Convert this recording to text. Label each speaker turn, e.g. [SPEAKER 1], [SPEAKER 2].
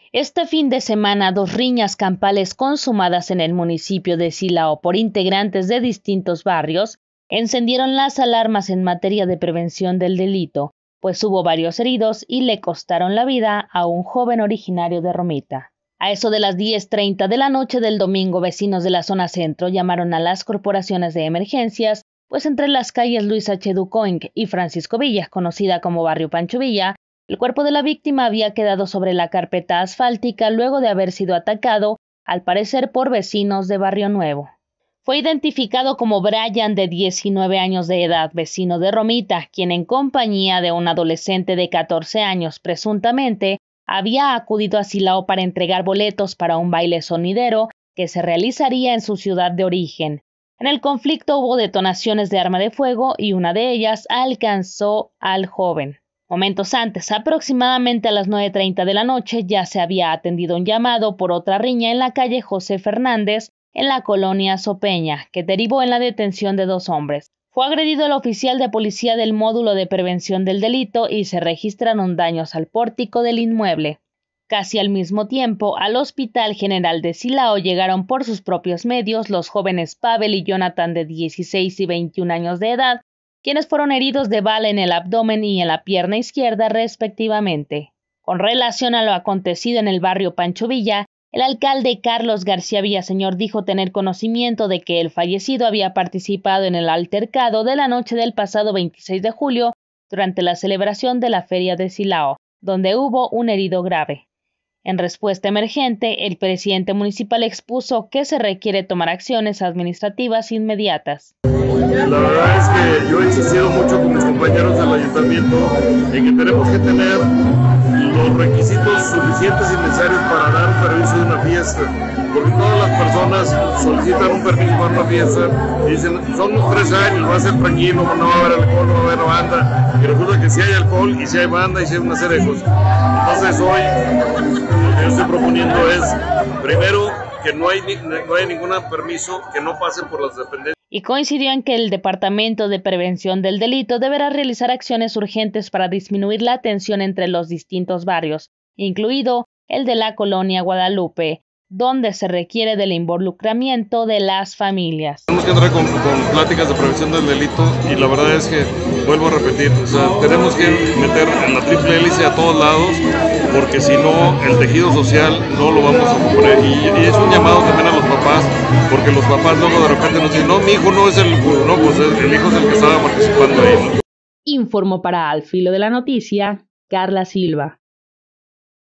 [SPEAKER 1] Este fin de semana, 2 riñas campales consumadas en el municipio de Silao por integrantes de distintos barrios encendieron las alarmas en materia de prevención del delito, pues hubo varios heridos y le costaron la vida a un joven originario de Romita. A eso de las 10:30 de la noche del domingo, vecinos de la zona centro llamaron a las corporaciones de emergencias, pues entre las calles Luis H. Ducoing y Francisco Villa, conocida como Barrio Pancho Villa, el cuerpo de la víctima había quedado sobre la carpeta asfáltica luego de haber sido atacado, al parecer por vecinos de Barrio Nuevo. Fue identificado como Brian, de 19 años de edad, vecino de Romita, quien en compañía de un adolescente de 14 años, presuntamente, había acudido a Silao para entregar boletos para un baile sonidero que se realizaría en su ciudad de origen. En el conflicto hubo detonaciones de arma de fuego y una de ellas alcanzó al joven. Momentos antes, aproximadamente a las 9:30 de la noche, ya se había atendido un llamado por otra riña en la calle José Fernández, en la colonia Sopeña, que derivó en la detención de 2 hombres. Fue agredido el oficial de policía del módulo de prevención del delito y se registraron daños al pórtico del inmueble. Casi al mismo tiempo, al Hospital General de Silao llegaron por sus propios medios los jóvenes Pavel y Jonathan, de 16 y 21 años de edad, quienes fueron heridos de bala en el abdomen y en la pierna izquierda respectivamente. Con relación a lo acontecido en el barrio Pancho Villa, el alcalde Carlos García Villaseñor dijo tener conocimiento de que el fallecido había participado en el altercado de la noche del pasado 26 de julio durante la celebración de la Feria de Silao, donde hubo un herido grave. En respuesta emergente, el presidente municipal expuso que se requiere tomar acciones administrativas inmediatas.
[SPEAKER 2] La verdad es que yo he insistido mucho con mis compañeros del ayuntamiento en que tenemos que tener los requisitos suficientes y necesarios para dar un permiso de una fiesta, porque todas las personas solicitan un permiso para una fiesta y dicen, son unos 3 años, va a ser tranquilo, no va a haber alcohol, no va a haber banda, y resulta que si hay alcohol y si hay banda y si hay una serie de cosas. Entonces hoy lo que yo estoy proponiendo es, primero, que no hay ningún permiso que no pase por las dependencias.
[SPEAKER 1] Y coincidió en que el Departamento de Prevención del Delito deberá realizar acciones urgentes para disminuir la tensión entre los distintos barrios, incluido el de la colonia Guadalupe, donde se requiere del involucramiento de las familias.
[SPEAKER 2] Tenemos que entrar con pláticas de prevención del delito y la verdad es que, vuelvo a repetir, tenemos que meter en la triple hélice a todos lados, porque si no, el tejido social no lo vamos a cumplir. Y es un llamado también a los papás, porque los papás luego de repente nos dicen, no, mi hijo no es el hijo, no, pues el hijo es el que estaba participando ahí.
[SPEAKER 1] Informó para Al Filo de la Noticia, Carla Silva.